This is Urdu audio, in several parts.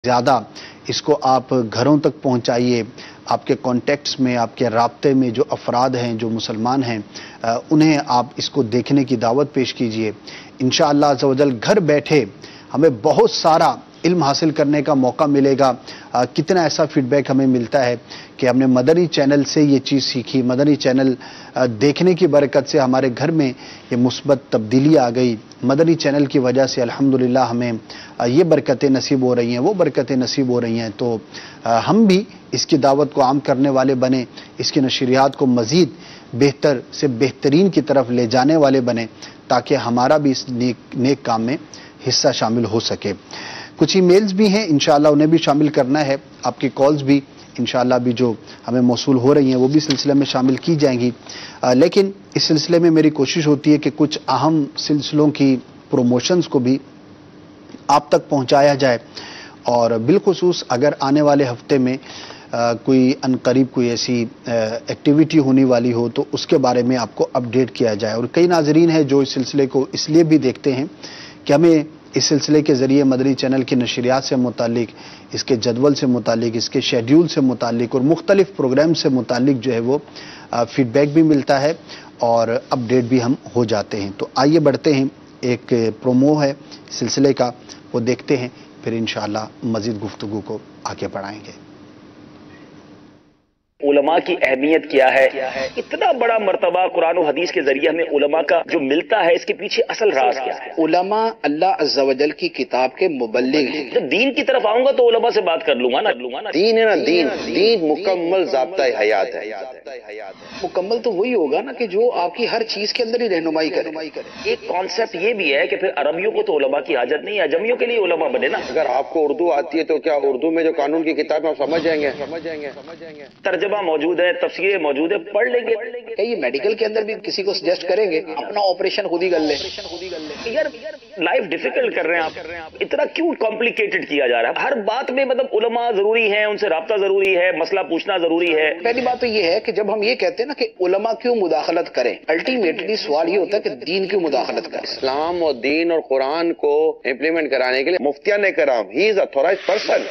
ज़्यादा इसको आप घरों तक पहुंचाइए। आपके कॉन्टेक्ट्स में, आपके राब्ते में जो अफराद हैं, जो मुसलमान हैं, उन्हें आप इसको देखने की दावत पेश कीजिए। इंशाअल्लाह अज़्ज़ व जल घर बैठे हमें बहुत सारा इल्म हासिल करने का मौका मिलेगा। कितना ऐसा फीडबैक हमें मिलता है कि हमने मदनी चैनल से ये चीज़ सीखी, मदनी चैनल देखने की बरकत से हमारे घर में ये मुस्बत तब्दीली आ गई। मदनी चैनल की वजह से अल्हम्दुलिल्लाह हमें ये बरकतें नसीब हो रही हैं, वो बरकतें नसीब हो रही हैं। तो हम भी इसकी दावत को आम करने वाले बने, इसकी नशरियात को मज़ीद बेहतर से बेहतरीन की तरफ ले जाने वाले बने, ताकि हमारा भी इस नेक काम में हिस्सा शामिल हो सके। कुछ ईमेल्स भी हैं, इंशाअल्लाह उन्हें भी शामिल करना है। आपकी कॉल्स भी इंशाअल्लाह भी जो हमें मौसूल हो रही हैं वो भी सिलसिले में शामिल की जाएंगी। लेकिन इस सिलसिले में मेरी कोशिश होती है कि कुछ अहम सिलसिलों की प्रोमोशंस को भी आप तक पहुंचाया जाए, और बिलखुसूस अगर आने वाले हफ्ते में कोई अनकरीब कोई ऐसी एक्टिविटी होने वाली हो तो उसके बारे में आपको अपडेट किया जाए। और कई नाज़रीन हैं जो इस सिलसिले को इसलिए भी देखते हैं कि हमें इस सिलसिले के ज़रिए मदनी चैनल की नशरियात से मुतालिक, इसके जदवल से मुतालिक, इसके शेड्यूल से मुतालिक और मुख्तलिफ प्रोग्राम से मुतालिक जो है वो फीडबैक भी मिलता है और अपडेट भी हम हो जाते हैं। तो आइए बढ़ते हैं, एक प्रोमो है सिलसिले का, वो देखते हैं, फिर इंशाअल्लाह मज़ीद गुफ्तगू को आगे बढ़ाएंगे। उलमा की अहमियत क्या है, इतना बड़ा मर्तबा कुरान और हदीस के जरिए हमें उलमा का जो मिलता है, इसके पीछे असल राज क्या है। उलमा अल्लाह अज़्ज़ा व जल की किताब के मुबल्लिग हैं। जब दीन की तरफ आऊंगा तो उलमा से बात कर लूंगा ना। दीन है ना, दीन मुकम्मल ज़ाब्ता हयात है। मुकम्मल तो वही होगा ना कि जो आपकी हर चीज के अंदर ही रहनुमाई करे। एक कॉन्सेप्ट ये भी है कि फिर अरबियों को तो उलमा की हाजत नहीं है, अजमियों के लिए उलमा बने ना। अगर आपको उर्दू आती है तो क्या उर्दू में जो कानून की किताब है आप समझ जाएंगे। तर्जमा मौजूद है, तफसीरें मौजूद है, पढ़ लेंगे। क्या ये मेडिकल के अंदर भी किसी को सजेस्ट करेंगे अपना ऑपरेशन खुद ही कर ले? यार लाइफ डिफिकल्ट कर रहे हैं आप, इतना क्यों कॉम्प्लिकेटेड किया जा रहा है? हर बात में मतलब उलमा जरूरी है, उनसे राब्ता जरूरी है, मसला पूछना जरूरी है। पहली बात तो ये है कि जब हम ये कहते हैं ना कि उलमा क्यों मुदाखलत करें, अल्टीमेटली सवाल ये होता है कि दीन क्यों मुदाखलत करें। इस्लाम और दीन और कुरान को इम्प्लीमेंट कराने के लिए मुफ्तियान कराम, ही इज अथॉराइज्ड पर्सन।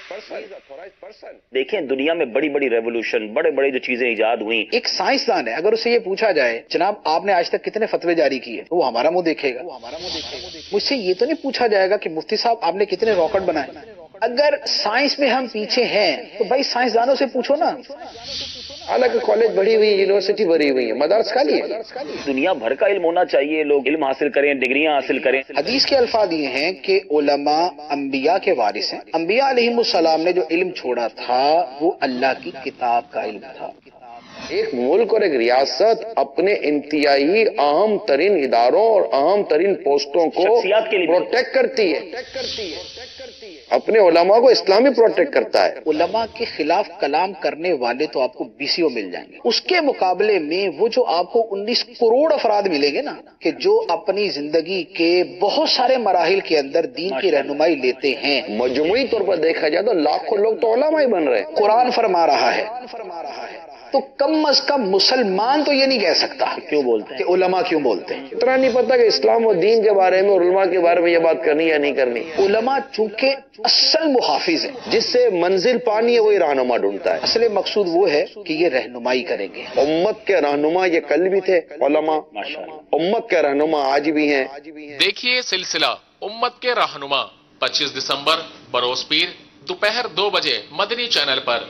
देखें दुनिया में बड़ी बड़ी रेवोल्यूशन, बड़े बड़े जो चीजें इजाद हुई, एक साइंसदान है, अगर उससे ये पूछा जाए जनाब आपने आज तक कितने फतवे जारी किए, तो वो हमारा मुंह देखेगा। मुझसे ये तो नहीं पूछा जाएगा कि मुफ्ती साहब आपने कितने रॉकेट बनाए। अगर साइंस में हम पीछे हैं तो भाई साइंसदानों से पूछो ना। हालांकि कॉलेज बढ़ी हुई है, यूनिवर्सिटी बढ़ी हुई है, मदरस खाली है। दुनिया भर का इल्म होना चाहिए, लोग इल्म हासिल करें, डिग्रियां हासिल करें। हदीस के अल्फाज ये हैं कि उलमा अंबिया के वारिस हैं। अंबिया अलैहिमुस्सलाम ने जो इल्म छोड़ा था वो अल्लाह की किताब का इल्म था। एक मुल्क और एक रियासत अपने इंतहाई अहम तरीन इदारों और अहम तरीन पोस्टों को शख्सियत के लिए प्रोटेक्ट करती है, अपने उलमा को इस्लामी प्रोटेक्ट करता है। उलमा के खिलाफ कलाम करने वाले तो आपको बीसीओ मिल जाएंगे, उसके मुकाबले में वो जो आपको 19 करोड़ अफराद मिलेंगे ना, कि जो अपनी जिंदगी के बहुत सारे मराहिल के अंदर दीन की रहनुमाई लेते हैं। मजमूई तौर पर देखा जाए तो लाखों लोग तो उलमा ही बन रहे हैं। कुरान फरमा रहा है तो कम अज कम मुसलमान तो ये नहीं कह सकता क्यों बोलते हैं कि उलमा क्यों बोलते हैं। इतना नहीं पता कि इस्लाम और दीन के बारे में और उलमा के बारे में ये बात करनी या नहीं करनी। उलमा चूंकि असल मुहाफिज है, जिससे मंजिल पानी है वही रहनुमा ढूंढता है। असली मकसूद वो है कि ये रहनुमाई करेंगे। उम्मत के रहनुमा ये कल भी थे उलमा, उम्मत के रहनुमा आज भी हैं। देखिए सिलसिला उम्मत के रहनुमा 25 दिसंबर बरोज पीर दोपहर 2 बजे मदनी चैनल पर।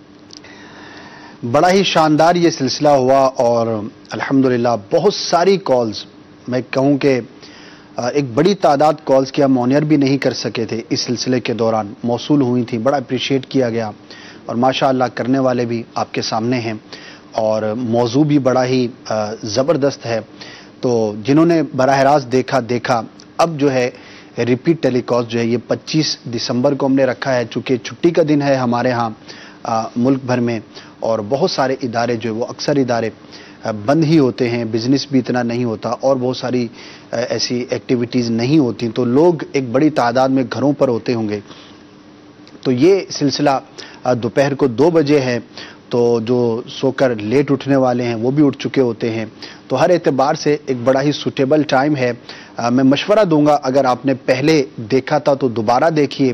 बड़ा ही शानदार ये सिलसिला हुआ और अल्हम्दुलिल्लाह बहुत सारी कॉल्स, मैं कहूँ कि एक बड़ी तादाद कॉल्स की हम ऑनर भी नहीं कर सके थे, इस सिलसिले के दौरान मौसूल हुई थी। बड़ा अप्रिशिएट किया गया और माशाअल्लाह करने वाले भी आपके सामने हैं और मौजू भी बड़ा ही ज़बरदस्त है। तो जिन्होंने बराह रास्त देखा, अब जो है रिपीट टेलीकास्ट जो है ये 25 दिसंबर को हमने रखा है, चूँकि छुट्टी का दिन है हमारे यहाँ मुल्क भर में, और बहुत सारे इदारे जो है वो अक्सर इदारे बंद ही होते हैं, बिजनेस भी इतना नहीं होता और बहुत सारी ऐसी एक्टिविटीज़ नहीं होती, तो लोग एक बड़ी तादाद में घरों पर होते होंगे। तो ये सिलसिला दोपहर को 2 बजे है, तो जो सोकर लेट उठने वाले हैं वो भी उठ चुके होते हैं, तो हर एतबार से एक बड़ा ही सूटेबल टाइम है। मैं मशवरा दूंगा, अगर आपने पहले देखा था तो दोबारा देखिए,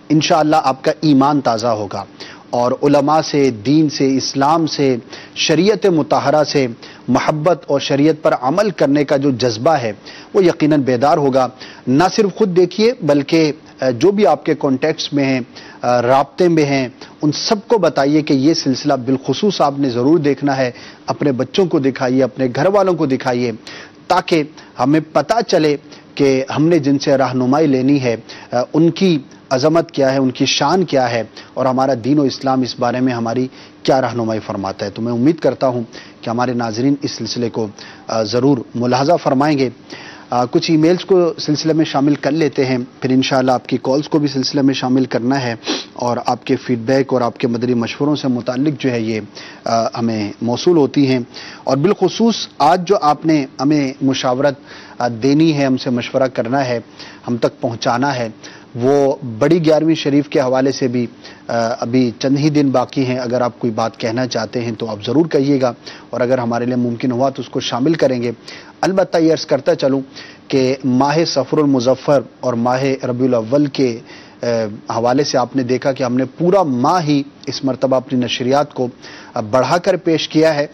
انشاءاللہ آپ کا ایمان تازہ ہوگا اور علماء سے، دین سے، اسلام سے، شریعت مطہرہ سے محبت اور شریعت پر عمل کرنے کا جو جذبہ ہے وہ یقیناً بیدار ہوگا۔ نہ صرف خود دیکھیے بلکہ جو بھی آپ کے کانٹیکٹس میں ہیں، رابطے میں ہیں، ان سب کو بتائیے کہ یہ سلسلہ بالخصوص آپ نے ضرور دیکھنا ہے، اپنے بچوں کو دکھائیے، اپنے گھر والوں کو دکھائیے، تاکہ ہمیں پتہ چلے کہ ہم نے جن سے رہنمائی لینی ہے ان کی عظمت کیا ہے، ان کی شان کیا ہے، اور ہمارا دین و اسلام اس بارے میں ہماری کیا رہنمائی فرماتا ہے۔ تو میں امید کرتا ہوں کہ ہمارے ناظرین اس سلسلے کو ضرور ملاحظہ فرمائیں گے۔ کچھ ای میلز کو سلسلے میں شامل کر لیتے ہیں، پھر انشاءاللہ آپ کی کالز کو بھی سلسلے میں شامل کرنا ہے، اور آپ کے فیڈ بیک اور آپ کے مدنی مشوروں سے متعلق جو ہے یہ ہمیں موصول ہوتی ہیں، اور بالخصوص آج جو آپ نے ہمیں مشاورت دینی ہے، ہم سے مشورہ کرنا ہے، ہم تک پہنچانا ہے، وہ بڑی 11ویں شریف کے حوالے سے بھی ابھی چند ہی دن باقی ہیں۔ اگر آپ کوئی بات کہنا چاہتے ہیں تو آپ ضرور کہیے گا، اور اگر ہمارے لیے ممکن ہوا تو اس کو شامل کریں گے۔ البتہ یہ عرض کرتا چلوں کہ ماہ صفر المظفر اور ماہ ربیع الاول کے حوالے سے آپ نے دیکھا کہ ہم نے پورا ماہ ہی اس مرتبہ اپنی نشریات کو بڑھا کر پیش کیا ہے۔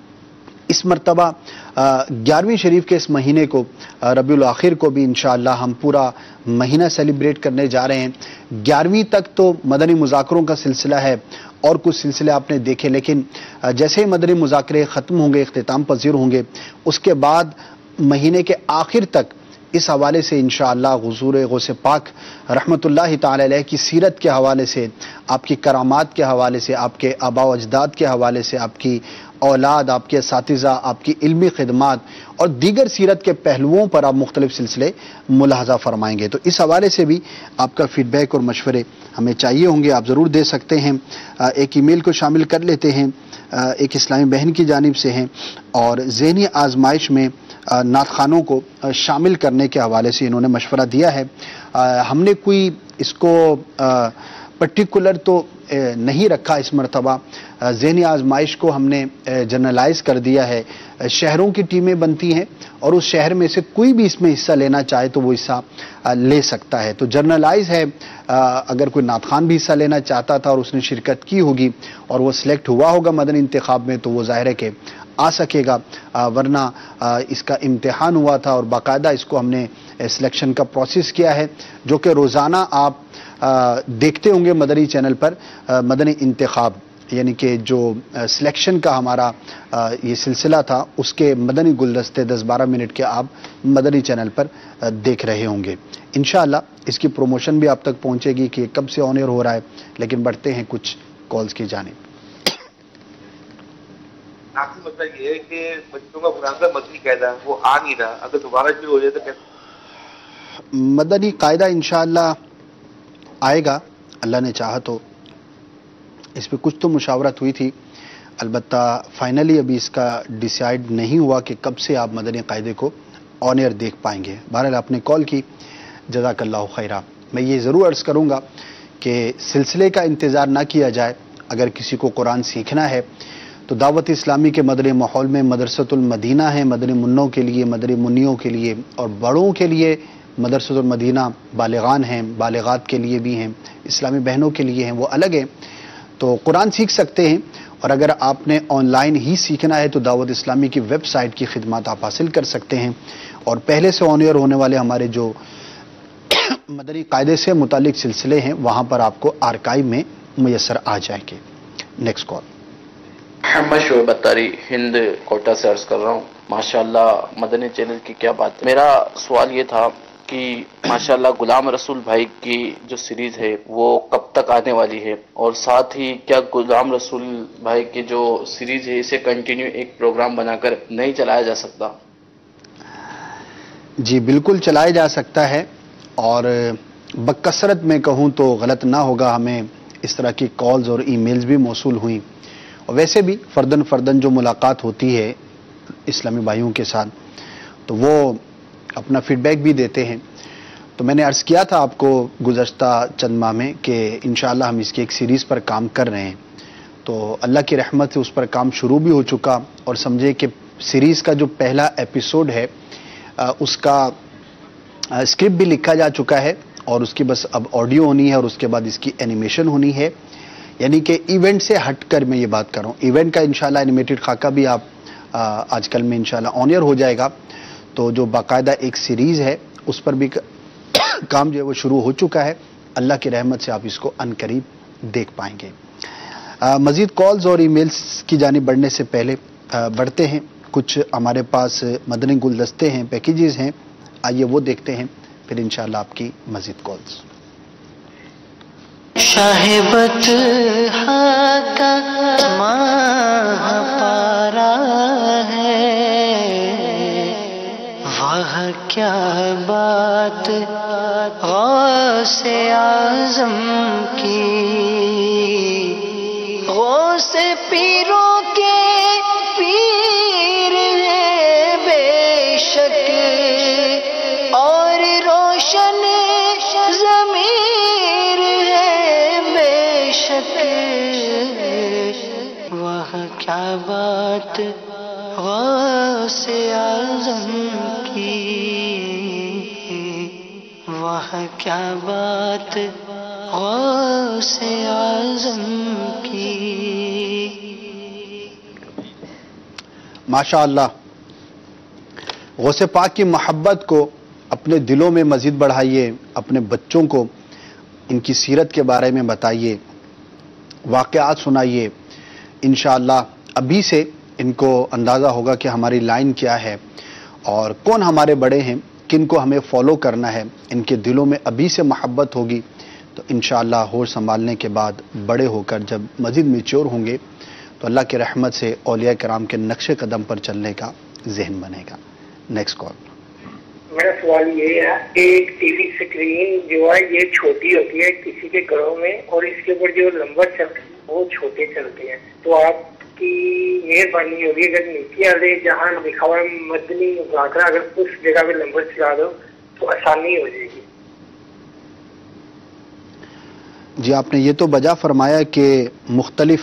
اس مرتبہ 11ویں شریف کے اس مہینے کو، ربیع الاخر کو بھی انشاءاللہ ہم پورا مہینہ سیلیبریٹ کرنے جا رہے ہیں۔ 11ویں تک تو مدنی مذاکروں کا سلسلہ ہے، اور کچھ سلسلے آپ نے دیکھے، لیکن جیسے ہی مدنی مذاکرے ختم ہوں گے، اختتام پذیر ہوں گے، اس کے بعد مہینے کے آخر تک اس حوالے سے انشاءاللہ حضور غوث پاک رحمت اللہ تعالی علیہ کی سیرت کے حوالے سے، آپ کی کرامات کے حوالے سے، آپ کے آباء و اجداد کے حوالے سے، آپ کی اولاد، آپ کے اساتذہ، آپ کی علمی خدمات اور دیگر سیرت کے پہلوؤں پر آپ مختلف سلسلے ملاحظہ فرمائیں گے۔ تو اس حوالے سے بھی آپ کا فیڈ بیک اور مشورے ہمیں چاہیے ہوں گے، آپ ضرور دے سکتے ہیں۔ ایک ای میل کو شامل کر لیتے ہیں، ایک اسلامی بہن کی جانب سے ہیں، اور ذہنی آزمائش میں نعت خوانوں کو شامل کرنے کے حوالے سے انہوں نے مشورہ دیا ہے۔ ہم نے کوئی اس کو پرٹیکولر تو نہیں رکھا اس مرتبہ، ذہنی آزمائش کو ہم نے جنرلائز کر دیا ہے۔ شہروں کی ٹیمیں بنتی ہیں، اور اس شہر میں سے کوئی بھی اس میں حصہ لینا چاہے تو وہ حصہ لے سکتا ہے۔ تو جنرلائز ہے، اگر کوئی نعت خوان بھی حصہ لینا چاہتا تھا اور اس نے شرکت کی ہوگی اور وہ سلیکٹ ہوا ہوگا مدنی انتخاب میں، تو وہ ظاہر ہے کہ آ سکے گا، ورنہ اس کا امتحان ہوا تھا اور باقاعدہ اس کو ہم نے سلیکشن کا پروسیس کیا ہے، جو کہ روزانہ آپ دیکھتے ہوں گے مدنی چینل پر۔ مدنی انتخاب یعنی کہ جو سلیکشن کا ہمارا یہ سلسلہ تھا، اس کے مدنی گلدستے 10-12 منٹ کے آپ مدنی چینل پر دیکھ رہے ہوں گے۔ انشاءاللہ اس کی پروموشن بھی آپ تک پہنچے گی کہ کب سے آن ایئر ہو رہا ہے، لیکن بڑھتے ہیں کچھ کالز کی جانب۔ آخری مسئلہ یہ ہے کہ بچوں کا مناسب مدنی قاعدہ وہ آ نہیں رہا، اگر دوبارہ شروع ہو جائے تو کیسے؟ مدنی قاعدہ انشاءاللہ آئے گا، اللہ نے چاہا تو۔ اس پہ کچھ تو مشاورت ہوئی تھی، البتہ فائنلی ابھی اس کا ڈیسائیڈ نہیں ہوا کہ کب سے آپ مدنی قاعدے کو آن ایئر دیکھ پائیں گے۔ بہرحال آپ نے کال کی، جزاک اللہ خیرہ۔ میں یہ ضرور عرض کروں گا کہ سلسلے کا انتظار نہ کیا جائے۔ اگر کسی کو قرآن سیکھنا ہے تو دعوت اسلامی کے مدنی ماحول میں مدرسۃ المدینہ ہے، مدنی منوں کے لیے، مدنی منیوں کے لیے، اور بڑوں کے لیے مدرسۃ المدینہ بالغان ہیں، بالغات کے لیے بھی ہیں، اسلامی بہنوں کے لیے ہیں، وہ الگ ہیں۔ تو قرآن سیکھ سکتے ہیں، اور اگر آپ نے آن لائن ہی سیکھنا ہے تو دعوت اسلامی کی ویب سائٹ کی خدمات آپ حاصل کر سکتے ہیں، اور پہلے سے آن ایئر ہونے والے ہمارے جو مدنی قاعدے سے متعلق سلسلے ہیں وہاں پر آپ کو آرکائیو میں میسر آ جائیں گے۔ Next call. محمد شعیب اتاری، ہند کوٹا سے عرض کر رہا ہوں۔ ماشاءاللہ مدنی چینل کی کیا بات ہے۔ میرا سوال یہ تھا کہ ماشاءاللہ غلام رسول بھائی کی جو سیریز ہے وہ کب تک آنے والی ہے، اور ساتھ ہی کیا غلام رسول بھائی کی جو سیریز ہے اسے کنٹینیو ایک پروگرام بنا کر نہیں چلایا جا سکتا؟ جی بالکل چلایا جا سکتا ہے، اور بکثرت میں کہوں تو غلط نہ ہوگا، ہمیں اس طرح کی کالز اور ای میلز بھی موصول ہوئیں، اور ویسے بھی فردن جو ملاقات ہوتی ہے اسلامی بھائیوں کے ساتھ تو وہ اپنا فیڈ بیک بھی دیتے ہیں۔ تو میں نے عرض کیا تھا آپ کو گزشتہ چند ماہ میں کہ انشاءاللہ ہم اس کی ایک سیریز پر کام کر رہے ہیں، تو اللہ کی رحمت سے اس پر کام شروع بھی ہو چکا، اور سمجھے کہ سیریز کا جو پہلا ایپیسوڈ ہے اس کا اسکرپٹ بھی لکھا جا چکا ہے، اور اس کی بس اب آڈیو ہونی ہے اور اس کے بعد اس کی اینیمیشن ہونی ہے. یعنی کہ ایونٹ سے ہٹ کر میں یہ بات کر رہا ہوں. ایونٹ کا انشاءاللہ اینیمیٹڈ خاکہ بھی آپ آج کل میں انشاءاللہ آن ایئر ہو جائے گا. تو جو باقاعدہ ایک سیریز ہے اس پر بھی کام جو ہے وہ شروع ہو چکا ہے. اللہ کی رحمت سے آپ اس کو ان قریب دیکھ پائیں گے. مزید کالز اور ای میلز کی جانب بڑھنے سے پہلے بڑھتے ہیں. کچھ ہمارے پاس مدنی گلدستے ہیں, پیکیجز ہیں, آئیے وہ دیکھتے ہیں, پھر انشاءاللہ آپ کی مزید کالز. شاہبت کا ماہ پارا ہے, وہ کیا بات غوث اعظم کی, غوث پیروں کے پیر ہے بے شک, اور روشن ضمیر ہے بے شک, وہ کیا بات غوث اعظم کی, وہ کیا بات غوث اعظم کی. ماشاءاللہ, غوث پاک کی محبت کو اپنے دلوں میں مزید بڑھائیے, اپنے بچوں کو ان کی سیرت کے بارے میں بتائیے, واقعات سنائیے. انشاءاللہ ابھی سے ان کو اندازہ ہوگا کہ ہماری لائن کیا ہے اور کون ہمارے بڑے ہیں, کن کو ہمیں فالو کرنا ہے. ان کے دلوں میں ابھی سے محبت ہوگی تو انشاءاللہ ہوش سنبھالنے کے بعد بڑے ہو کر جب مزید میچور ہوں گے تو اللہ کی رحمت سے اولیاء کرام کے نقش قدم پر چلنے کا ذہن بنے گا. Next call. میرا سوال یہ ہے کہ ایک ٹی وی اسکرین جو ہے یہ چھوٹی ہوتی ہے کسی کے گھروں میں, اور اس کے اوپر جو نمبر چلتے ہیں وہ چھوٹے چلتے ہیں, تو آپ کی مہربانی ہوگی اگر نیچے والے جہاں لکھا ہوا ہے مدنی مذاکرہ, اگر اس جگہ پہ نمبر چلا دو تو آسانی ہو جائے گی. جی آپ نے یہ تو بجا فرمایا کہ مختلف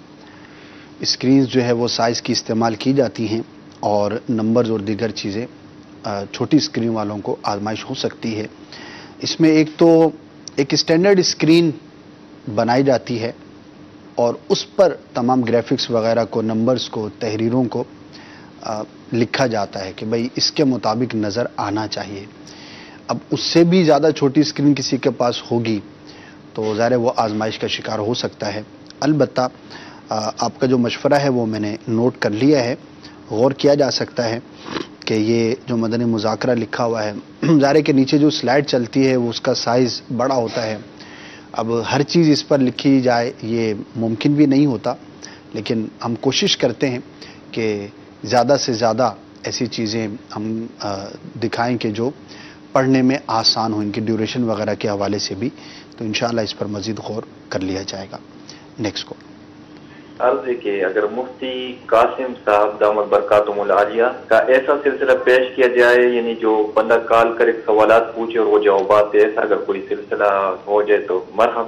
اسکرینز جو ہے وہ سائز کی استعمال کی جاتی ہیں اور نمبرز اور دیگر چیزیں چھوٹی اسکرین والوں کو آزمائش ہو سکتی ہے. اس میں ایک تو ایک اسٹینڈرڈ اسکرین بنائی جاتی ہے اور اس پر تمام گرافکس وغیرہ کو, نمبرز کو, تحریروں کو لکھا جاتا ہے کہ بھئی اس کے مطابق نظر آنا چاہیے. اب اس سے بھی زیادہ چھوٹی اسکرین کسی کے پاس ہوگی تو ظاہر وہ آزمائش کا شکار ہو سکتا ہے. البتہ آپ کا جو مشورہ ہے وہ میں نے نوٹ کر لیا ہے. غور کیا جا سکتا ہے کہ یہ جو مدنی مذاکرہ لکھا ہوا ہے, ظاہر کے نیچے جو سلائڈ چلتی ہے وہ اس کا سائز بڑا ہوتا ہے. اب ہر چیز اس پر لکھی جائے یہ ممکن بھی نہیں ہوتا, لیکن ہم کوشش کرتے ہیں کہ زیادہ سے زیادہ ایسی چیزیں ہم دکھائیں کہ جو پڑھنے میں آسان ہو, ان کی ڈیوریشن وغیرہ کے حوالے سے بھی. تو انشاءاللہ اس پر مزید غور کر لیا جائے گا. Next call. عرض ہے کہ اگر مفتی قاسم صاحب دامت برکاتہم العالیہ کا ایسا سلسلہ پیش کیا جائے, یعنی جو بندہ کال کرے سوالات پوچھے اور وہ جوابات دے, ایسا اگر کوئی سلسلہ ہو جائے تو مرحبا.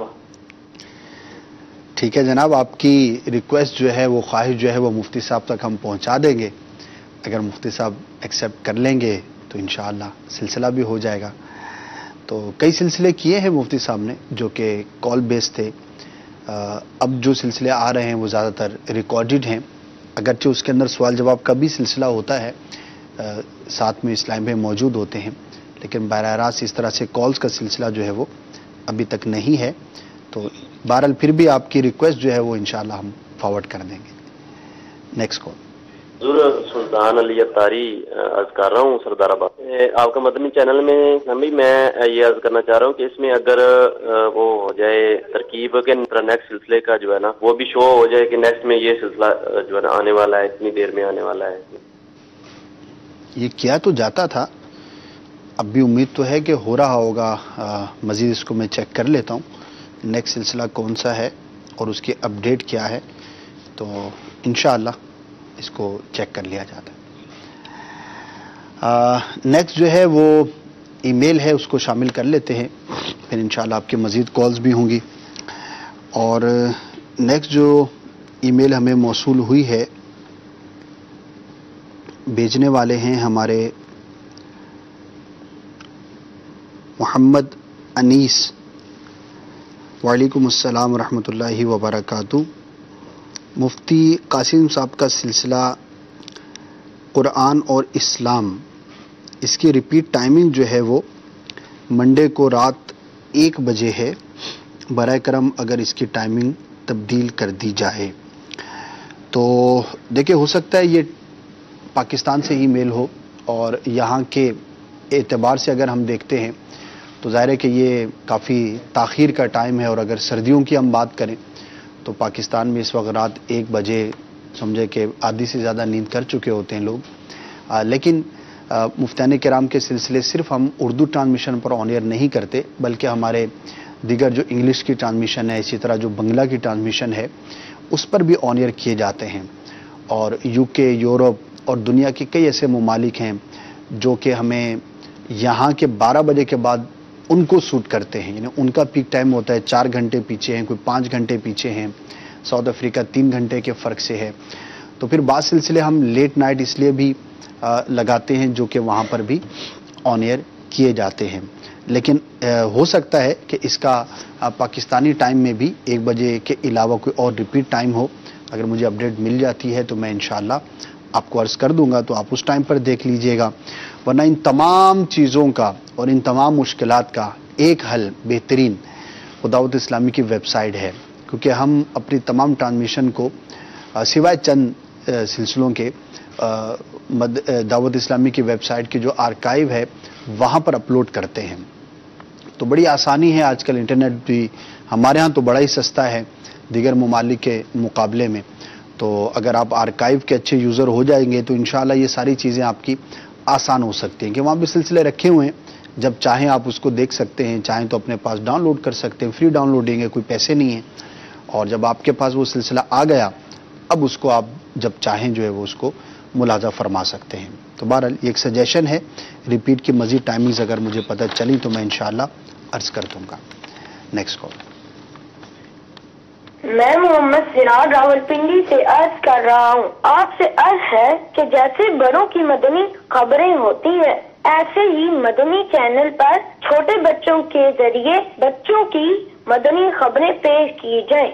ٹھیک ہے جناب, آپ کی ریکویسٹ جو ہے وہ خواہش جو ہے وہ مفتی صاحب تک ہم پہنچا دیں گے. اگر مفتی صاحب ایکسیپٹ کر لیں گے تو انشاءاللہ سلسلہ بھی ہو جائے گا. تو کئی سلسلے کیے ہیں مفتی صاحب نے جو کہ کال بیس تھے. اب جو سلسلے آ رہے ہیں وہ زیادہ تر ریکارڈڈ ہیں, اگرچہ اس کے اندر سوال جواب کا بھی سلسلہ ہوتا ہے, ساتھ میں اسلام میں موجود ہوتے ہیں, لیکن براہ راست اس طرح سے کالز کا سلسلہ جو ہے وہ ابھی تک نہیں ہے. تو بہرحال پھر بھی آپ کی ریکویسٹ جو ہے وہ انشاءاللہ ہم فارورڈ کر دیں گے. Next call. حضور سلطان علی اتاری عرض کر رہا ہوں سردار آباد. آپ کا مدنی چینل میں ابھی میں یہ عرض کرنا چاہ رہا ہوں کہ اس میں اگر وہ ہو جائے ترکیب کے نیکسٹ سلسلے کا جو ہے نا وہ بھی شو ہو جائے کہ نیکسٹ میں یہ سلسلہ جو ہے نا آنے والا ہے, اتنی دیر میں آنے والا ہے. یہ کیا تو جاتا تھا, اب بھی امید تو ہے کہ ہو رہا ہوگا. مزید اس کو میں چیک کر لیتا ہوں نیکسٹ سلسلہ کون سا ہے اور اس کی اپڈیٹ کیا ہے, تو انشاءاللہ اس کو چیک کر لیا جاتا ہے. نیکسٹ جو ہے وہ ای میل ہے, اس کو شامل کر لیتے ہیں, پھر انشاءاللہ آپ کی مزید کالز بھی ہوں گی. اور نیکسٹ جو ای میل ہمیں موصول ہوئی ہے, بھیجنے والے ہیں ہمارے محمد انیس، وعلیکم السلام ورحمۃ اللہ وبرکاتہ. مفتی قاسم صاحب کا سلسلہ قرآن اور اسلام، اس کی ریپیٹ ٹائمنگ جو ہے وہ منڈے کو رات 1 بجے ہے. برائے کرم اگر اس کی ٹائمنگ تبدیل کر دی جائے تو دیکھیں، ہو سکتا ہے یہ پاکستان سے ہی میل ہو، اور یہاں کے اعتبار سے اگر ہم دیکھتے ہیں تو ظاہر ہے کہ یہ کافی تاخیر کا ٹائم ہے، اور اگر سردیوں کی ہم بات کریں تو پاکستان میں اس وقت رات 1 بجے سمجھے کہ آدھی سے زیادہ نیند کر چکے ہوتے ہیں لوگ. لیکن مفتیان کرام کے سلسلے صرف ہم اردو ٹرانسمیشن پر آن ایئر نہیں کرتے، بلکہ ہمارے دیگر جو انگلش کی ٹرانسمیشن ہے، اسی طرح جو بنگلہ کی ٹرانسمیشن ہے، اس پر بھی آن ایئر کیے جاتے ہیں. اور UK، یورپ اور دنیا کے کئی ایسے ممالک ہیں جو کہ ہمیں یہاں کے 12 بجے کے بعد ان کو سوٹ کرتے ہیں، یعنی ان کا پیک ٹائم ہوتا ہے 4 گھنٹے پیچھے ہیں، کوئی 5 گھنٹے پیچھے ہیں. ساؤتھ افریقہ 3 گھنٹے کے فرق سے ہے. تو پھر بعض سلسلے ہم لیٹ نائٹ اس لیے بھی لگاتے ہیں جو کہ وہاں پر بھی آن ایئر کیے جاتے ہیں. لیکن ہو سکتا ہے کہ اس کا پاکستانی ٹائم میں بھی 1 بجے کے علاوہ کوئی اور ریپیٹ ٹائم ہو. اگر مجھے اپڈیٹ مل جاتی ہے تو میں انشاءاللہ آپ کو عرض کر دوں گا، تو آپ اس ٹائم پر دیکھ لیجئے گا. ورنہ ان تمام چیزوں کا اور ان تمام مشکلات کا ایک حل بہترین دعوت اسلامی کی ویب سائٹ ہے، کیونکہ ہم اپنی تمام ٹرانسمیشن کو سوائے چند سلسلوں کے دعوت اسلامی کی ویب سائٹ کی جو آرکائیو ہے وہاں پر اپلوڈ کرتے ہیں. تو بڑی آسانی ہے، آج کل انٹرنیٹ بھی ہمارے ہاں تو بڑا ہی سستا ہے دیگر ممالک کے مقابلے میں. تو اگر آپ آرکائیو کے اچھے یوزر ہو جائیں گے تو انشاءاللہ یہ ساری چیزیں آپ کی آسان ہو سکتی ہیں، کہ وہاں بھی سلسلے رکھے ہوئے ہیں، جب چاہیں آپ اس کو دیکھ سکتے ہیں، چاہیں تو اپنے پاس ڈاؤن لوڈ کر سکتے ہیں، فری ڈاؤن لوڈنگ ہے، کوئی پیسے نہیں ہیں. اور جب آپ کے پاس وہ سلسلہ آ گیا، اب اس کو آپ جب چاہیں جو ہے وہ اس کو ملاحظہ فرما سکتے ہیں. تو بہرحال یہ ایک سجیشن ہے. ریپیٹ کی مزید ٹائمنگز اگر مجھے پتہ چلی تو میں انشاءاللہ عرض کر دوں گا. Next call. میں محمد سراج راولپنڈی سے عرض کر رہا ہوں. آپ سے عرض ہے کہ جیسے بڑوں کی مدنی خبریں ہوتی ہیں، ایسے ہی مدنی چینل پر چھوٹے بچوں کے ذریعے بچوں کی مدنی خبریں پیش کی جائیں.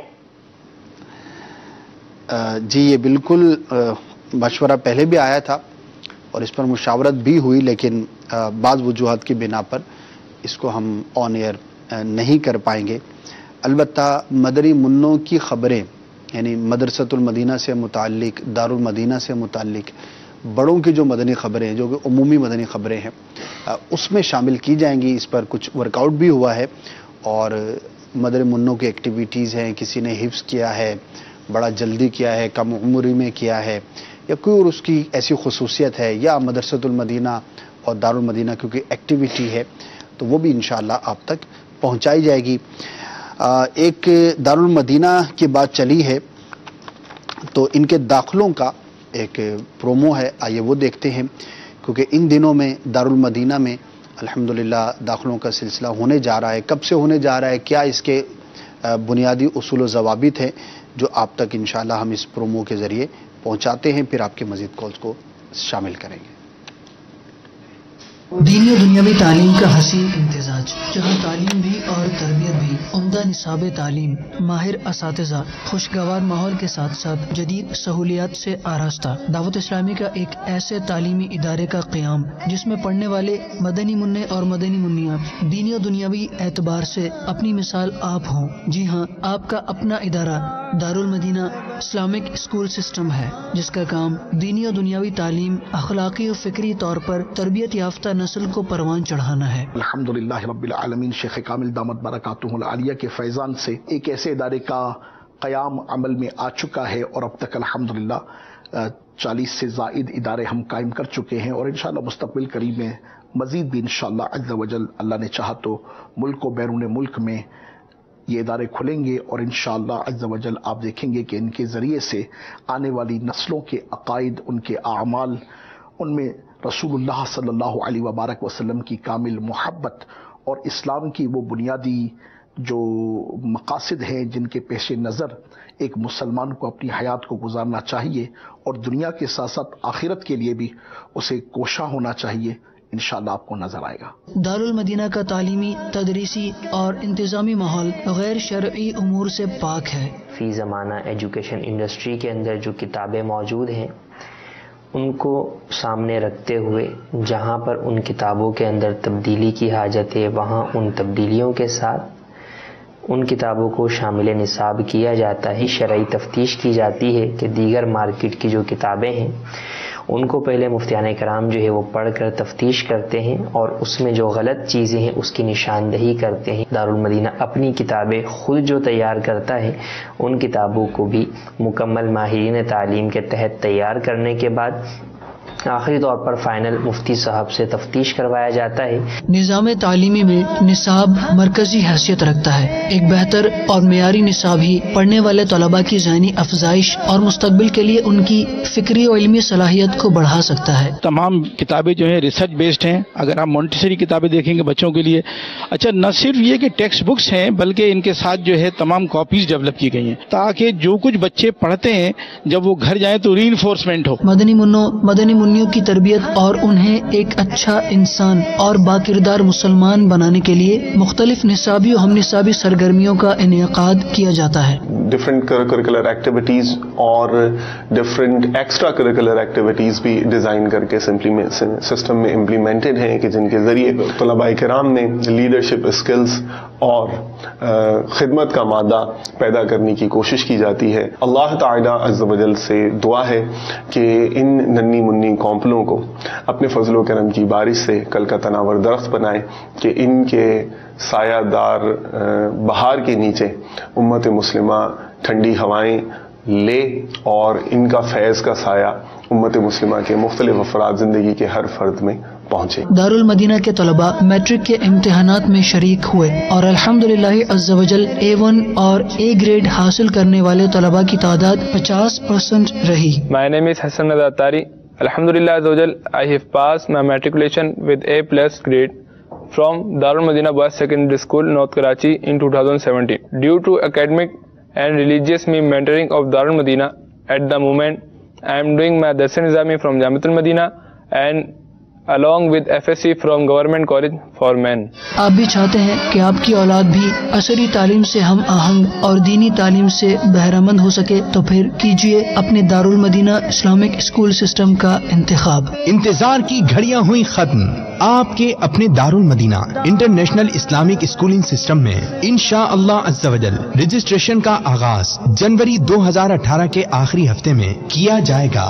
جی یہ بالکل مشورہ پہلے بھی آیا تھا اور اس پر مشاورت بھی ہوئی، لیکن بعض وجوہات کی بنا پر اس کو ہم آن ایئر نہیں کر پائیں گے. البتہ مدری منوں کی خبریں، یعنی مدرسۃ المدینہ سے متعلق، دارالمدینہ سے متعلق بڑوں کی جو مدنی خبریں ہیں، جو کہ عمومی مدنی خبریں ہیں، اس میں شامل کی جائیں گی. اس پر کچھ ورک آؤٹ بھی ہوا ہے، اور مدر منوں کی ایکٹیویٹیز ہیں، کسی نے حفظ کیا ہے، بڑا جلدی کیا ہے، کم عمری میں کیا ہے، یا کوئی اور اس کی ایسی خصوصیت ہے، یا مدرسۃ المدینہ اور دارالمدینہ کیونکہ ایکٹیویٹی ہے، تو وہ بھی انشاءاللہ آپ تک پہنچائی جائے گی. ایک دارالمدینہ کی بات چلی ہے تو ان کے داخلوں کا ایک پرومو ہے، آئیے وہ دیکھتے ہیں. کیونکہ ان دنوں میں دارالمدینہ میں الحمدللہ داخلوں کا سلسلہ ہونے جا رہا ہے. کب سے ہونے جا رہا ہے، کیا اس کے بنیادی اصول و ضوابط ہیں جو آپ تک انشاءاللہ ہم اس پرومو کے ذریعے پہنچاتے ہیں، پھر آپ کے مزید کالز کو شامل کریں گے. دینی و دنیاوی تعلیم کا حسین امتزاج، جہاں تعلیم بھی اور تربیت بھی، عمدہ نصاب تعلیم، ماہر اساتذہ، خوشگوار ماحول کے ساتھ ساتھ جدید سہولیات سے آراستہ. دعوت اسلامی کا ایک ایسے تعلیمی ادارے کا قیام جس میں پڑھنے والے مدنی منع اور مدنی منیاں دینی و دنیاوی اعتبار سے اپنی مثال آپ ہوں. جی ہاں، آپ کا اپنا ادارہ دارالمدینہ اسلامک اسکول سسٹم ہے، جس کا کام دینی و دنیاوی تعلیم، اخلاقی و فکری طور پر تربیت یافتہ نسل کو پروان چڑھانا ہے. الحمدللہ رب العالمین، شیخ کامل دامت برکاتہ العالیہ کے فیضان سے ایک ایسے ادارے کا قیام عمل میں آ چکا ہے، اور اب تک الحمدللہ 40 سے زائد ادارے ہم قائم کر چکے ہیں، اور انشاءاللہ مستقبل قریب میں مزید بھی انشاءاللہ عز و جل اللہ نے چاہا تو ملک و بیرون ملک میں یہ ادارے کھلیں گے، اور انشاءاللہ عز و جل آپ دیکھیں گے کہ ان کے ذریعے سے آنے والی نسلوں کے عقائد، ان کے اعمال، ان میں رسول اللہ صلی اللہ علیہ وبارک وسلم کی کامل محبت اور اسلام کی وہ بنیادی جو مقاصد ہیں جن کے پیش نظر ایک مسلمان کو اپنی حیات کو گزارنا چاہیے، اور دنیا کے ساتھ ساتھ آخرت کے لیے بھی اسے کوشاں ہونا چاہیے، انشاءاللہ آپ کو نظر آئے گا۔ دارالمدینہ کا تعلیمی، تدریسی اور انتظامی ماحول غیر شرعی امور سے پاک ہے۔ فی زمانہ ایجوکیشن انڈسٹری کے اندر جو کتابیں موجود ہیں ان کو سامنے رکھتے ہوئے جہاں پر ان کتابوں کے اندر تبدیلی کی حاجت ہے وہاں ان تبدیلیوں کے ساتھ ان کتابوں کو شامل نصاب کیا جاتا ہے۔ شرعی تفتیش کی جاتی ہے کہ دیگر مارکیٹ کی جو کتابیں ہیں ان کو پہلے مفتیان کرام جو ہے وہ پڑھ کر تفتیش کرتے ہیں اور اس میں جو غلط چیزیں ہیں اس کی نشاندہی کرتے ہیں۔ دارالمدینہ اپنی کتابیں خود جو تیار کرتا ہے ان کتابوں کو بھی مکمل ماہرین تعلیم کے تحت تیار کرنے کے بعد آخری طور پر فائنل مفتی صاحب سے تفتیش کروایا جاتا ہے۔ نظام تعلیمی میں نصاب مرکزی حیثیت رکھتا ہے۔ ایک بہتر اور معیاری نصاب ہی پڑھنے والے طلباء کی ذہنی افزائش اور مستقبل کے لیے ان کی فکری اور علمی صلاحیت کو بڑھا سکتا ہے۔ تمام کتابیں جو ہیں ریسرچ بیسڈ ہیں۔ اگر آپ مونٹیسری کتابیں دیکھیں گے بچوں کے لیے، اچھا نہ صرف یہ کہ ٹیکسٹ بکس ہیں بلکہ ان کے ساتھ جو ہے تمام کاپیز ڈیولپ کی گئی ہیں تاکہ جو کچھ بچے پڑھتے ہیں جب وہ گھر جائیں تو ری انفورسمنٹ ہو۔ مدنی منوں کی تربیت اور انہیں ایک اچھا انسان اور باکردار مسلمان بنانے کے لیے مختلف نصابی و ہم نصابی سرگرمیوں کا انعقاد کیا جاتا ہے۔ ڈفرینٹ کریکولر ایکٹیویٹیز اور ڈفرینٹ ایکسٹرا کریکولر ایکٹیویٹیز بھی ڈیزائن کر کے سسٹم میں امپلیمنٹڈ ہیں کہ جن کے ذریعے طلباء کرام میں لیڈرشپ اسکلز اور خدمت کا مادہ پیدا کرنے کی کوشش کی جاتی ہے۔ اللہ تعالی عز و جل سے دعا ہے کہ ان ننھی منی کونپلوں کو اپنے فضل و کرم کی بارش سے کل کا تناور درخت بنائے کہ ان کے سایہ دار بہار کے نیچے امت مسلمہ ٹھنڈی ہوائیں لے اور ان کا فیض کا سایہ امت مسلمہ کے مختلف افراد زندگی کے ہر فرد میں پہنچے۔ دارالمدینہ کے طلباء میٹرک کے امتحانات میں شریک ہوئے اور الحمدللہ عز و جل A1 اور A گریڈ حاصل کرنے والے طلباء کی تعداد 50% رہی۔ My name is Hassan Azatari. Alhamdulillah azza wa jal, I have passed my matriculation with A+ grade from Darul Madina Boys Secondary School, North Karachi in 2017. Due to academic and religious mentoring of Darul Madina, at the moment I am doing my Darsan-e-Nizami from Jamiatul Madina and along with FSC from Government College for Men. آپ بھی چاہتے ہیں کہ آپ کی اولاد بھی عصری تعلیم سے ہم آہنگ اور دینی تعلیم سے بہرہ مند ہو سکے تو پھر کیجئے اپنے دارالمدینہ اسلامک اسکول سسٹم کا انتخاب۔ انتظار کی گھڑیاں ہوئی ختم، آپ کے اپنے Dar-ul-Madinah international Islamic schooling system میں انشاءاللہ عز و جل رجسٹریشن کا آغاز جنوری 2018 کے آخری ہفتے میں کیا جائے گا۔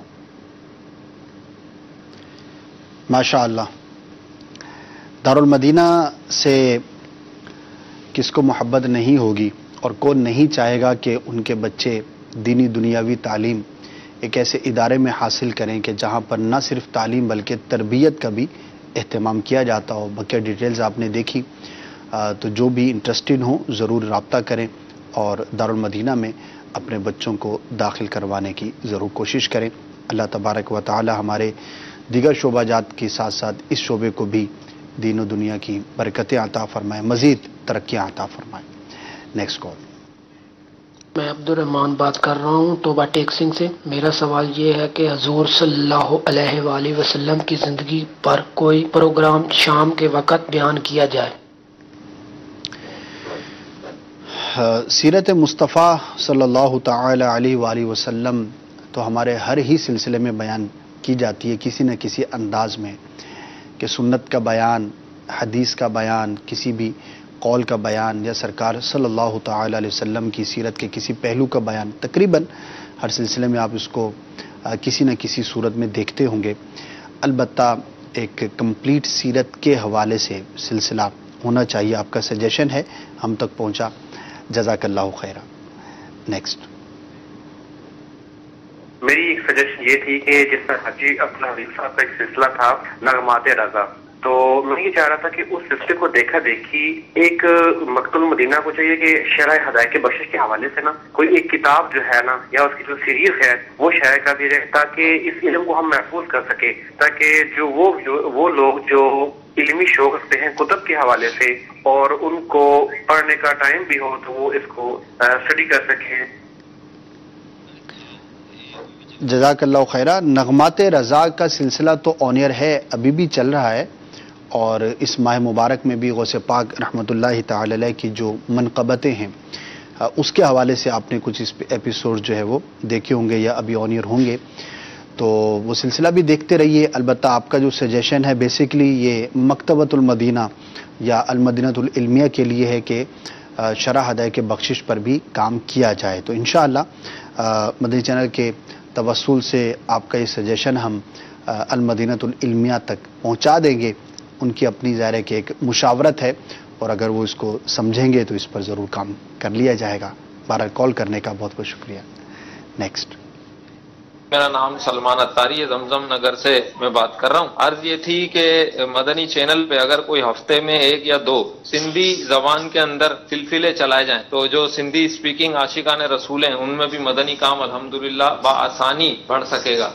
ماشاء اللہ، دارالمدینہ سے کس کو محبت نہیں ہوگی اور کون نہیں چاہے گا کہ ان کے بچے دینی دنیاوی تعلیم ایک ایسے ادارے میں حاصل کریں کہ جہاں پر نہ صرف تعلیم بلکہ تربیت کا بھی اہتمام کیا جاتا ہو۔ باقی ڈیٹیلز آپ نے دیکھی، تو جو بھی انٹرسٹڈ ہوں ضرور رابطہ کریں اور دارالمدینہ میں اپنے بچوں کو داخل کروانے کی ضرور کوشش کریں۔ اللہ تبارک و تعالی ہمارے دیگر شعبہ جات کے ساتھ ساتھ اس شعبے کو بھی دین و دنیا کی برکتیں عطا فرمائے، مزید ترقیاں عطا فرمائے۔ Next call. میں عبد الرحمان بات کر رہا ہوں توبہ ٹیکسنگ سے۔ میرا سوال یہ ہے کہ حضور صلی اللہ علیہ وآلہ وسلم کی زندگی پر کوئی پروگرام شام کے وقت بیان کیا جائے۔ سیرت مصطفیٰ صلی اللہ تعالی علیہ وآلہ وسلم تو ہمارے ہر ہی سلسلے میں بیان کی جاتی ہے کسی نہ کسی انداز میں، کہ سنت کا بیان، حدیث کا بیان، کسی بھی قول کا بیان یا سرکار صلی اللہ تعالی علیہ وسلم کی سیرت کے کسی پہلو کا بیان، تقریباً ہر سلسلے میں آپ اس کو کسی نہ کسی صورت میں دیکھتے ہوں گے۔ البتہ ایک کمپلیٹ سیرت کے حوالے سے سلسلہ ہونا چاہیے، آپ کا سجیشن ہے، ہم تک پہنچا، جزاک اللہ خیرہ۔ نیکسٹ۔ میری ایک سجیشن یہ تھی کہ جس طرح حجی اپنا حبیب صاحب کا ایک سلسلہ تھا نغمات رضا، تو میں یہ چاہ رہا تھا کہ اس سلسلے کو دیکھا دیکھی ایک مکتب المدینہ کو چاہیے کہ شرح ہدایت بخشش کے حوالے سے نا کوئی ایک کتاب جو ہے نا یا اس کی جو سیریز ہے وہ شائع کر دی جائے تاکہ اس علم کو ہم محفوظ کر سکے، تاکہ جو وہ لوگ جو علمی شوق رکھتے ہیں کتب کے حوالے سے اور ان کو پڑھنے کا ٹائم بھی ہو تو وہ اس کو اسٹڈی کر سکیں۔ جزاک اللہ خیرہ. نغمات رضا کا سلسلہ تو آن ایئر ہے, ابھی بھی چل رہا ہے, اور اس ماہ مبارک میں بھی غوث پاک رحمۃ اللہ تعالی علیہ کی جو منقبتیں ہیں اس کے حوالے سے آپ نے کچھ ایپیسوڈ جو ہے وہ دیکھے ہوں گے یا ابھی آن ایئر ہوں گے, تو وہ سلسلہ بھی دیکھتے رہیے. البتہ آپ کا جو سجیشن ہے بیسیکلی یہ مکتبۃ المدینہ یا المدینۃ العلمیہ کے لیے ہے کہ شرح ہدایت کے بخشش پر بھی کام کیا جائے. تو انشاءاللہ مدنی چینل کے توسل سے آپ کا یہ سجیشن ہم المدینۃ العلمیہ تک پہنچا دیں گے. ان کی اپنی ظاہر ہے کہ ایک مشاورت ہے, اور اگر وہ اس کو سمجھیں گے تو اس پر ضرور کام کر لیا جائے گا. بہرحال کال کرنے کا بہت بہت شکریہ. نیکسٹ. میرا نام سلمان اتاری ہے, زمزم نگر سے میں بات کر رہا ہوں. عرض یہ تھی کہ مدنی چینل پہ اگر کوئی ہفتے میں 1 یا 2 سندھی زبان کے اندر سلسلے چلائے جائیں تو جو سندھی اسپیکنگ عاشقان رسول ہیں ان میں بھی مدنی کام الحمدللہ بآسانی بڑھ سکے گا.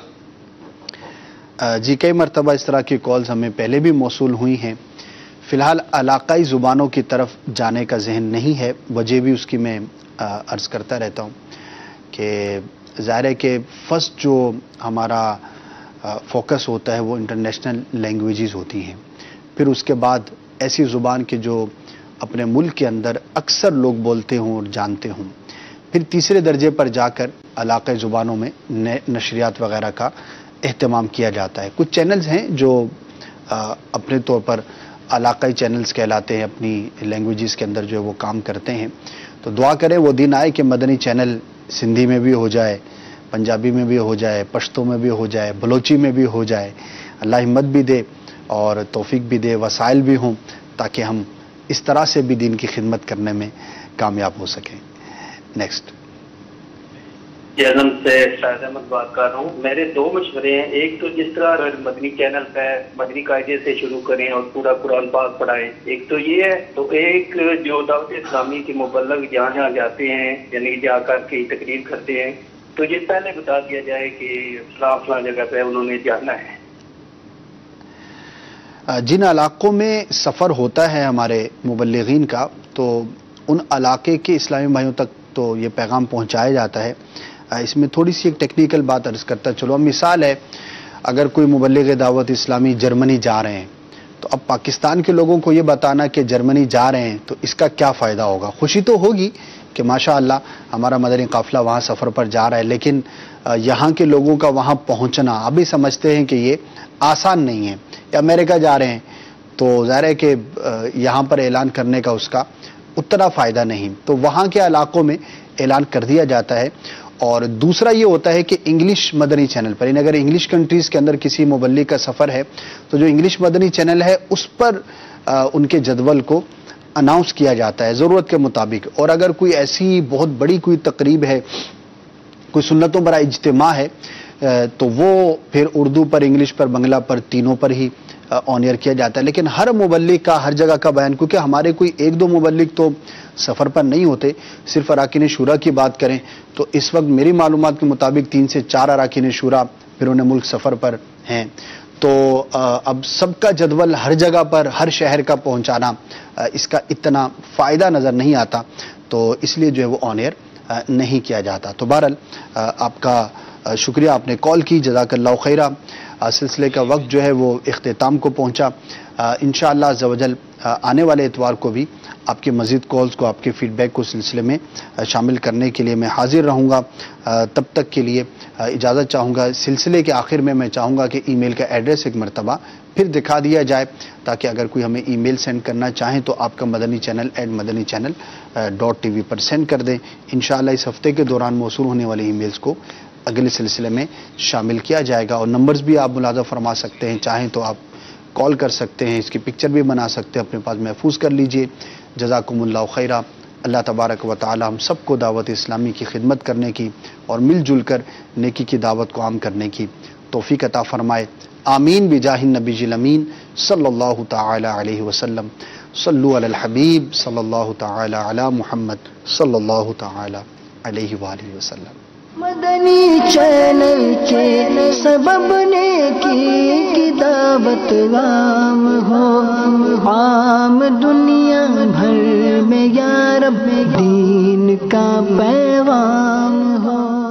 جی کئی مرتبہ اس طرح کی کالز ہمیں پہلے بھی موصول ہوئی ہیں. فی الحال علاقائی زبانوں کی طرف جانے کا ذہن نہیں ہے. وجہ بھی اس کی میں عرض کرتا رہتا ہوں کہ ظاہر ہے کہ فرسٹ جو ہمارا فوکس ہوتا ہے وہ انٹرنیشنل لینگویجز ہوتی ہیں, پھر اس کے بعد ایسی زبان کے جو اپنے ملک کے اندر اکثر لوگ بولتے ہوں اور جانتے ہوں, پھر تیسرے درجے پر جا کر علاقائی زبانوں میں نشریات وغیرہ کا اہتمام کیا جاتا ہے. کچھ چینلز ہیں جو اپنے طور پر علاقائی چینلز کہلاتے ہیں, اپنی لینگویجز کے اندر جو ہے وہ کام کرتے ہیں. تو دعا کریں وہ دن آئے کہ مدنی چینل سندھی میں بھی ہو جائے, پنجابی میں بھی ہو جائے, پشتو میں بھی ہو جائے, بلوچی میں بھی ہو جائے. اللہ ہمت بھی دے اور توفیق بھی دے, وسائل بھی ہوں, تاکہ ہم اس طرح سے بھی دین کی خدمت کرنے میں کامیاب ہو سکیں. نیکسٹ. جہلم سے شاہد احمد بات کر رہا ہوں. میرے 2 مشورے ہیں. ایک تو جس طرح مدنی چینل پہ مدنی قاعدے سے شروع کریں اور پورا قرآن پاک پڑھائیں, ایک تو یہ ہے. تو ایک جو دعوت اسلامی کے مبلغ جہاں جاتے ہیں یعنی جا کر کے تقریر کرتے ہیں, تو یہ پہلے بتا دیا جائے کہ فلاں جگہ پہ انہوں نے جانا ہے. جن علاقوں میں سفر ہوتا ہے ہمارے مبلغین کا, تو ان علاقے کے اسلامی بھائیوں تک تو یہ پیغام پہنچایا جاتا ہے. اس میں تھوڑی سی ایک ٹیکنیکل بات عرض کرتا چلو. مثال ہے, اگر کوئی مبلغ دعوت اسلامی جرمنی جا رہے ہیں, تو اب پاکستان کے لوگوں کو یہ بتانا کہ جرمنی جا رہے ہیں تو اس کا کیا فائدہ ہوگا. خوشی تو ہوگی کہ ماشاءاللہ ہمارا مدنی قافلہ وہاں سفر پر جا رہا ہے, لیکن یہاں کے لوگوں کا وہاں پہنچنا ابھی سمجھتے ہیں کہ یہ آسان نہیں ہے. یا امریکہ جا رہے ہیں تو ظاہر ہے کہ یہاں پر اعلان کرنے کا اس کا اتنا فائدہ نہیں, تو وہاں کے علاقوں میں اعلان کر دیا جاتا ہے. اور دوسرا یہ ہوتا ہے کہ انگلش مدنی چینل پر, یعنی اگر انگلش کنٹریز کے اندر کسی مبلغ کا سفر ہے تو جو انگلش مدنی چینل ہے اس پر ان کے جدول کو اناؤنس کیا جاتا ہے ضرورت کے مطابق. اور اگر کوئی ایسی بہت بڑی کوئی تقریب ہے, کوئی سنتوں برا اجتماع ہے, تو وہ پھر اردو پر, انگلش پر, بنگلہ پر, تینوں پر ہی آن ایئر کیا جاتا ہے. لیکن ہر مبلغ کا ہر جگہ کا بیان, کیونکہ ہمارے کوئی 1-2 مبلغ تو سفر پر نہیں ہوتے. صرف اراکین شورا کی بات کریں تو اس وقت میری معلومات کے مطابق 3 سے 4 اراکین شورا بیرون ملک سفر پر ہیں. تو اب سب کا جدول ہر جگہ پر, ہر شہر کا پہنچانا, اس کا اتنا فائدہ نظر نہیں آتا, تو اس لیے جو ہے وہ آن ایئر نہیں کیا جاتا. تو بہرحال آپ کا شکریہ, آپ نے کال کی, جزاک اللہ خیرہ. سلسلے کا وقت جو ہے وہ اختتام کو پہنچا. انشاءاللہ عز و جل آنے والے اتوار کو بھی آپ کے مزید کالز کو, آپ کے فیڈ بیک کو سلسلے میں شامل کرنے کے لیے میں حاضر رہوں گا. تب تک کے لیے اجازت چاہوں گا. سلسلے کے آخر میں میں چاہوں گا کہ ای میل کا ایڈریس ایک مرتبہ پھر دکھا دیا جائے, تاکہ اگر کوئی ہمیں ای میل سینڈ کرنا چاہیں تو آپ کا مدنی چینل @madanichannel.tv پر سینڈ کر دیں. انشاءاللہ اس ہفتے کے دوران موصول ہونے والے ای میلز کو اگلے سلسلے میں شامل کیا جائے گا. اور نمبرز بھی آپ ملاحظہ فرما سکتے ہیں, چاہیں تو آپ کال کر سکتے ہیں, اس کی پکچر بھی بنا سکتے ہیں, اپنے پاس محفوظ کر لیجئے. جزاکم اللہ خیرہ. اللہ تبارک و تعالی ہم سب کو دعوت اسلامی کی خدمت کرنے کی اور مل جل کر نیکی کی دعوت کو عام کرنے کی توفیق عطا فرمائے. آمین بجاہ النبی الامین صلی اللہ تعالی علیہ وسلم. صلو علی الحبیب صلی اللہ تعالی علی محمد صلی اللہ تعالی علیہ وآلہ وسلم. مدنی چینل کے سبب نیکی کی دعوت عام ہو, عام دنیا بھر میں یا رب دین کا پیغام ہو.